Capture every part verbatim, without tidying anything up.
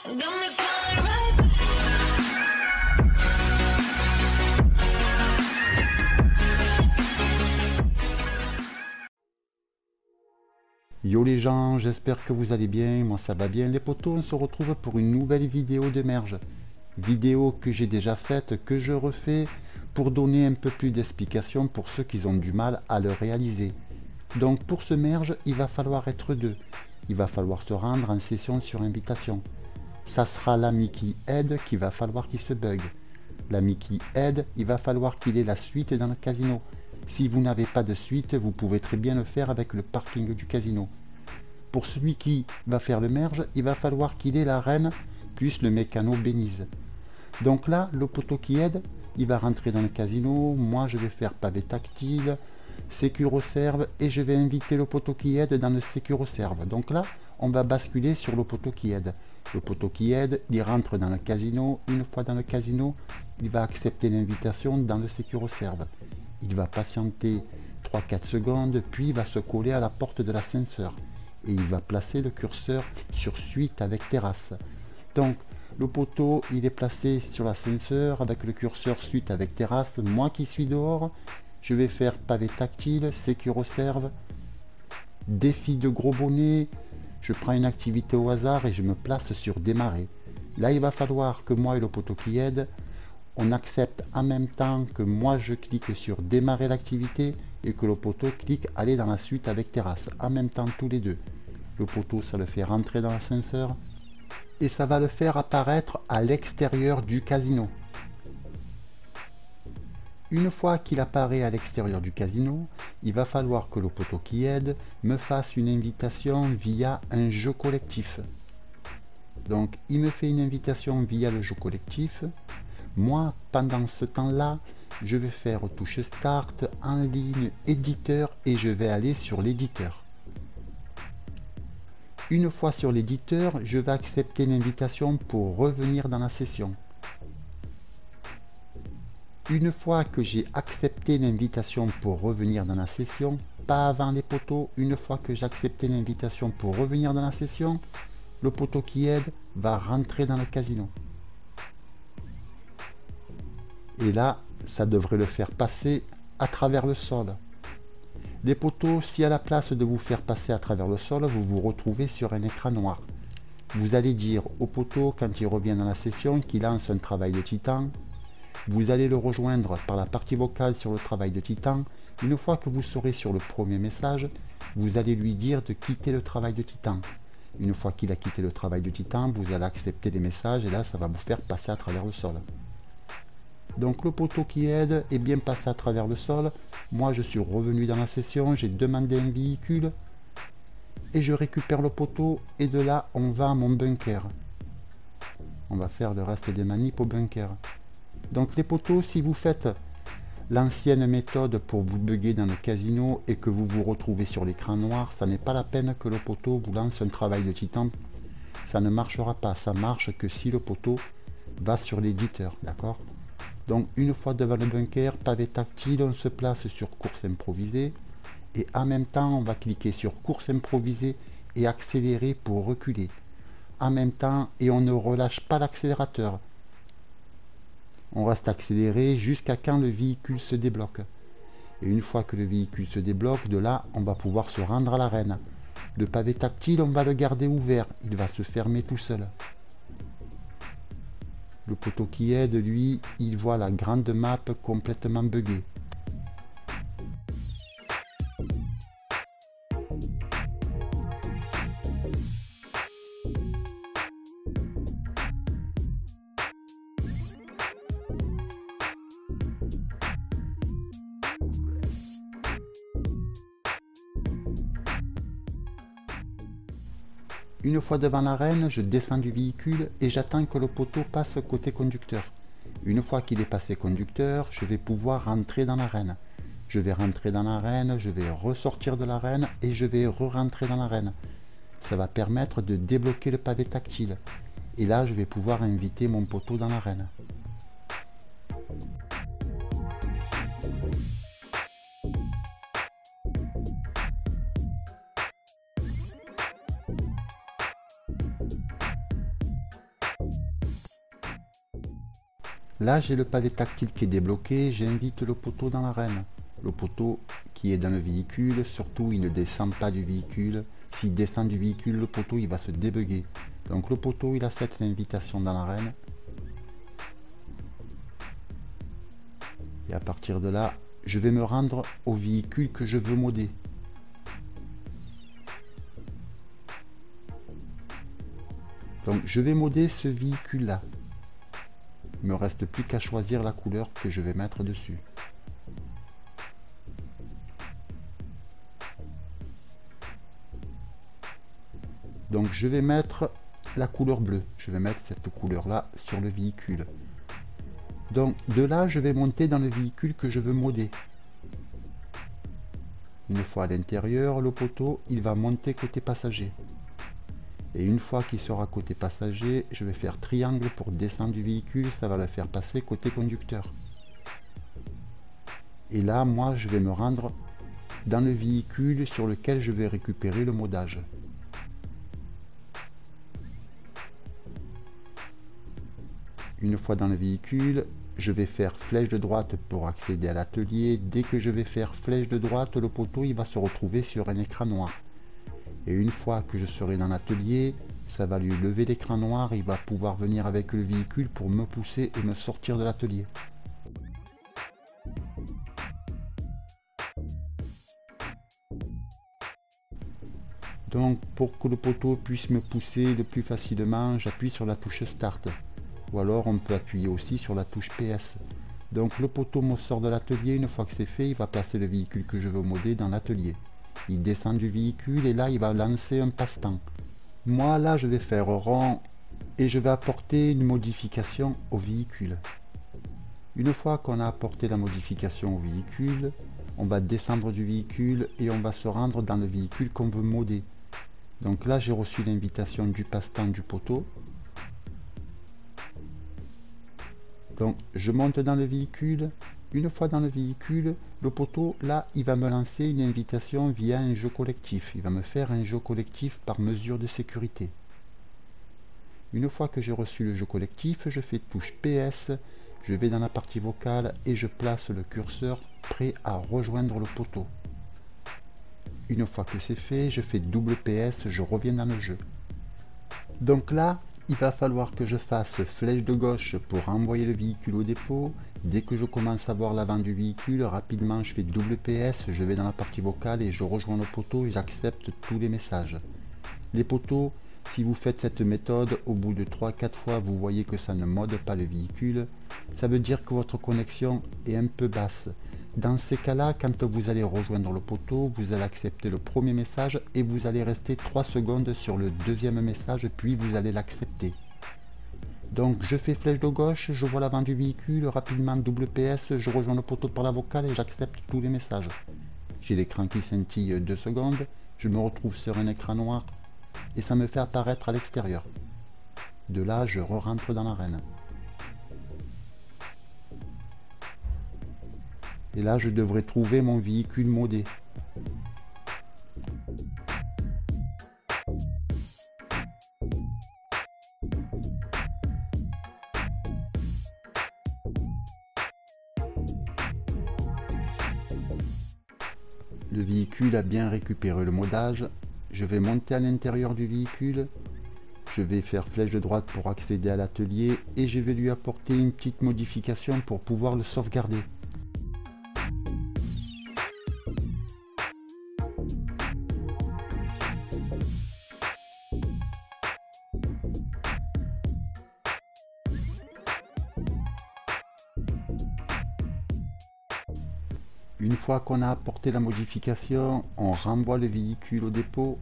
Got me feeling right. Yo les gens, j'espère que vous allez bien, moi ça va bien les potos, on se retrouve pour une nouvelle vidéo de merge. Vidéo que j'ai déjà faite, que je refais pour donner un peu plus d'explications pour ceux qui ont du mal à le réaliser. Donc pour ce merge, il va falloir être deux. Il va falloir se rendre en session sur invitation. Ça sera l'ami qui aide qu'il va falloir qu'il se bug. L'ami qui aide, il va falloir qu'il ait la suite dans le casino. Si vous n'avez pas de suite, vous pouvez très bien le faire avec le parking du casino. Pour celui qui va faire le merge, il va falloir qu'il ait la reine plus le mécano bénise. Donc là, le poteau qui aide, il va rentrer dans le casino. Moi, je vais faire pavé tactile, sécuro-serve et je vais inviter le poteau qui aide dans le sécuro-serve. Donc là, on va basculer sur le poteau qui aide. Le poteau qui aide, il rentre dans le casino. Une fois dans le casino, il va accepter l'invitation dans le sécuro-serve. Il va patienter trois à quatre secondes, puis il va se coller à la porte de l'ascenseur. Et il va placer le curseur sur suite avec terrasse. Donc, le poteau, il est placé sur l'ascenseur avec le curseur suite avec terrasse. Moi qui suis dehors, je vais faire pavé tactile, sécuro-serve, défi de gros bonnet. Je prends une activité au hasard et je me place sur démarrer. Là, il va falloir que moi et le poteau qui aide, on accepte en même temps que moi je clique sur démarrer l'activité et que le poteau clique aller dans la suite avec terrasse. En même temps tous les deux. Le poteau, ça le fait rentrer dans l'ascenseur et ça va le faire apparaître à l'extérieur du casino. Une fois qu'il apparaît à l'extérieur du casino, il va falloir que le poteau qui aide me fasse une invitation via un jeu collectif. Donc il me fait une invitation via le jeu collectif. Moi, pendant ce temps-là, je vais faire touche start, en ligne, éditeur et je vais aller sur l'éditeur. Une fois sur l'éditeur, je vais accepter l'invitation pour revenir dans la session. Une fois que j'ai accepté l'invitation pour revenir dans la session, pas avant les poteaux, une fois que j'ai accepté l'invitation pour revenir dans la session, le poteau qui aide va rentrer dans le casino. Et là, ça devrait le faire passer à travers le sol. Les poteaux, si à la place de vous faire passer à travers le sol, vous vous retrouvez sur un écran noir. Vous allez dire au poteau, quand il revient dans la session, qu'il lance un travail de titan. Vous allez le rejoindre par la partie vocale sur le travail de titan. Une fois que vous serez sur le premier message, vous allez lui dire de quitter le travail de titan. Une fois qu'il a quitté le travail de titan, vous allez accepter les messages et là, ça va vous faire passer à travers le sol. Donc le poteau qui aide est bien passé à travers le sol. Moi, je suis revenu dans la session, j'ai demandé un véhicule et je récupère le poteau et de là, on va à mon bunker. On va faire le reste des manips au bunker. Donc les poteaux, si vous faites l'ancienne méthode pour vous bugger dans le casino et que vous vous retrouvez sur l'écran noir, ça n'est pas la peine que le poteau vous lance un travail de titan. Ça ne marchera pas, ça marche que si le poteau va sur l'éditeur, d'accord? Donc une fois devant le bunker, pavé tactile, on se place sur course improvisée et en même temps on va cliquer sur course improvisée et accélérer pour reculer. En même temps, et on ne relâche pas l'accélérateur. On reste accéléré jusqu'à quand le véhicule se débloque. Et une fois que le véhicule se débloque, de là, on va pouvoir se rendre à l'arène. Le pavé tactile, on va le garder ouvert. Il va se fermer tout seul. Le poteau qui aide, lui, il voit la grande map complètement buggée. Une fois devant l'arène, je descends du véhicule et j'attends que le poteau passe côté conducteur. Une fois qu'il est passé conducteur, je vais pouvoir rentrer dans l'arène. Je vais rentrer dans l'arène, je vais ressortir de l'arène et je vais re-rentrer dans l'arène. Ça va permettre de débloquer le pavé tactile. Et là, je vais pouvoir inviter mon poteau dans l'arène. Là, j'ai le pavé tactile qui est débloqué, j'invite le poteau dans l'arène. Le poteau qui est dans le véhicule, surtout il ne descend pas du véhicule. S'il descend du véhicule, le poteau il va se débugger. Donc le poteau il accepte l'invitation dans l'arène. Et à partir de là, je vais me rendre au véhicule que je veux modder. Donc je vais modder ce véhicule là. Il me reste plus qu'à choisir la couleur que je vais mettre dessus. Donc je vais mettre la couleur bleue. Je vais mettre cette couleur là sur le véhicule. Donc de là je vais monter dans le véhicule que je veux modder. Une fois à l'intérieur, le poteau il va monter côté passager. Et une fois qu'il sera côté passager, je vais faire triangle pour descendre du véhicule, ça va le faire passer côté conducteur. Et là, moi, je vais me rendre dans le véhicule sur lequel je vais récupérer le modage. Une fois dans le véhicule, je vais faire flèche de droite pour accéder à l'atelier. Dès que je vais faire flèche de droite, le poteau il va se retrouver sur un écran noir. Et une fois que je serai dans l'atelier, ça va lui lever l'écran noir, il va pouvoir venir avec le véhicule pour me pousser et me sortir de l'atelier. Donc pour que le poteau puisse me pousser le plus facilement, j'appuie sur la touche Start. Ou alors on peut appuyer aussi sur la touche P S. Donc le poteau me sort de l'atelier, une fois que c'est fait, il va placer le véhicule que je veux modder dans l'atelier. Il descend du véhicule et là il va lancer un passe-temps. Moi là je vais faire rond et je vais apporter une modification au véhicule. Une fois qu'on a apporté la modification au véhicule, on va descendre du véhicule et on va se rendre dans le véhicule qu'on veut modder. Donc là j'ai reçu l'invitation du passe-temps du poteau. Donc je monte dans le véhicule. Une fois dans le véhicule, le poteau, là, il va me lancer une invitation via un jeu collectif. Il va me faire un jeu collectif par mesure de sécurité. Une fois que j'ai reçu le jeu collectif, je fais touche P S, je vais dans la partie vocale et je place le curseur prêt à rejoindre le poteau. Une fois que c'est fait, je fais double P S, je reviens dans le jeu. Donc là, il va falloir que je fasse flèche de gauche pour envoyer le véhicule au dépôt. Dès que je commence à voir l'avant du véhicule, rapidement je fais double P S, je vais dans la partie vocale et je rejoins le poteau et j'accepte tous les messages. Les poteaux, si vous faites cette méthode, au bout de trois quatre fois vous voyez que ça ne mode pas le véhicule, ça veut dire que votre connexion est un peu basse. Dans ces cas-là, quand vous allez rejoindre le poteau, vous allez accepter le premier message et vous allez rester trois secondes sur le deuxième message, puis vous allez l'accepter. Donc je fais flèche de gauche, je vois l'avant du véhicule, rapidement double P S, je rejoins le poteau par la vocale et j'accepte tous les messages. J'ai l'écran qui scintille deux secondes, je me retrouve sur un écran noir et ça me fait apparaître à l'extérieur. De là, je re-rentre dans l'arène. Et là, je devrais trouver mon véhicule modé. Le véhicule a bien récupéré le modage. Je vais monter à l'intérieur du véhicule. Je vais faire flèche de droite pour accéder à l'atelier et je vais lui apporter une petite modification pour pouvoir le sauvegarder. Une fois qu'on a apporté la modification, on renvoie le véhicule au dépôt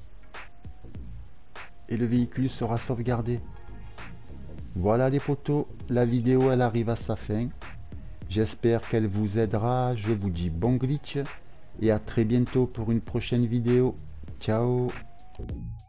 et le véhicule sera sauvegardé. Voilà les potos, la vidéo elle arrive à sa fin. J'espère qu'elle vous aidera. Je vous dis bon glitch et à très bientôt pour une prochaine vidéo. Ciao.